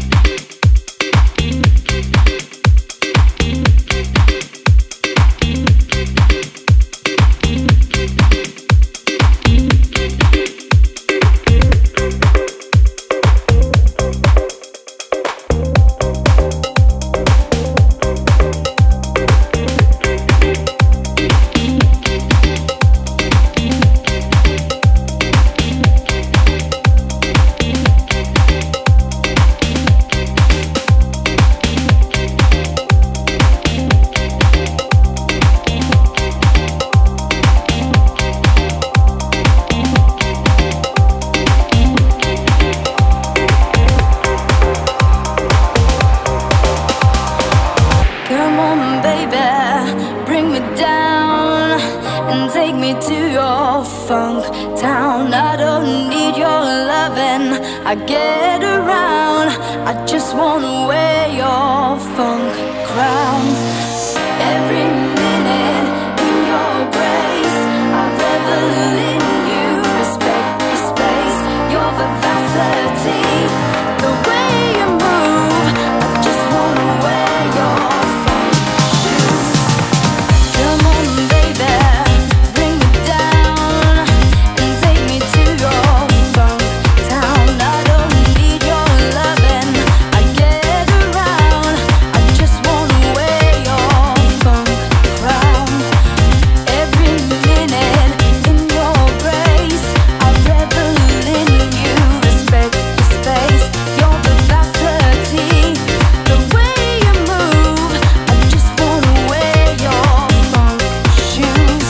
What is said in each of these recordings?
I get around, I just wanna wear your funk crown. Every minute in your grace, I revel in you. Respect your space, your vivacity, the way you move. I just wanna wear your funk shoes. Come on, baby, bring me down and take me to your funk town. I don't need your loving, I get around. I just wanna wear your funk crown. Every minute in your grace, I revel in you. Respect your space, your vivacity, the way you move. I just wanna wear your funk shoes.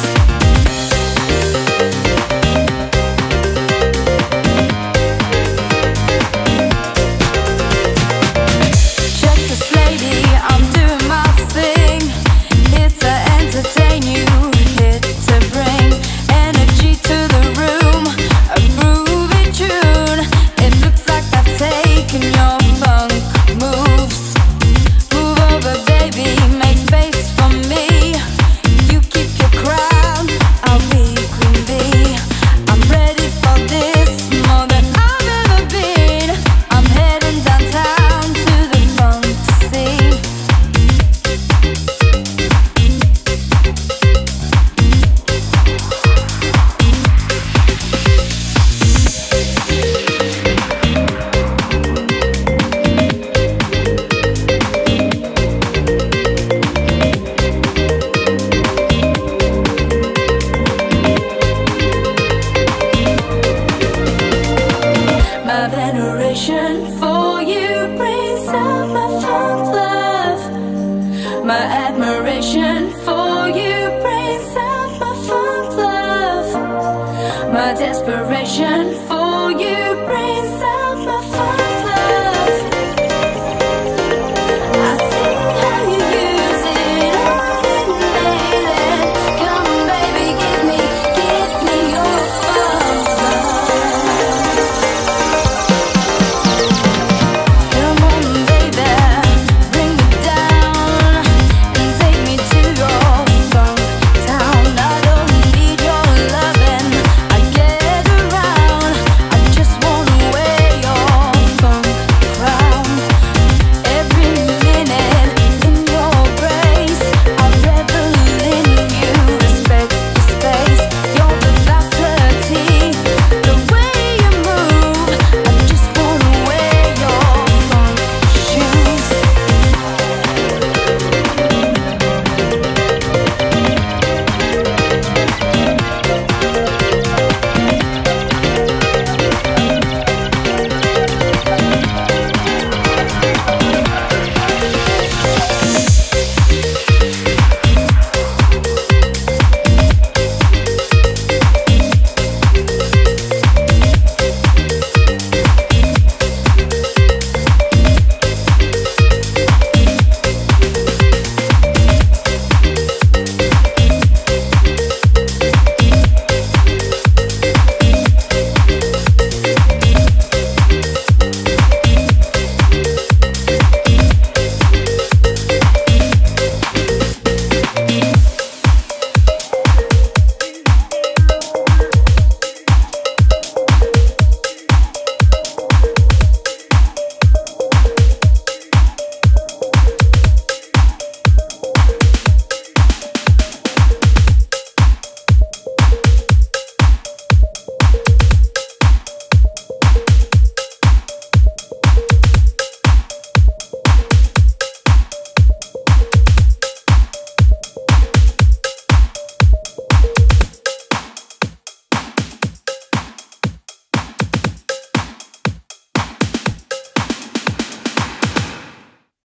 Check this lady, I'm doing my thing. Here to entertain you, here to bring energy to the room. A groovy tune, it looks like I've taken your funk moves. Move over, baby, make space for me. You keep your crown, I'll be queen bee. I'm ready for this more than I've ever been. I'm heading downtown to the funk scene. My veneration for you brings out my funk love. My admiration for you brings out my funk love. My desperation for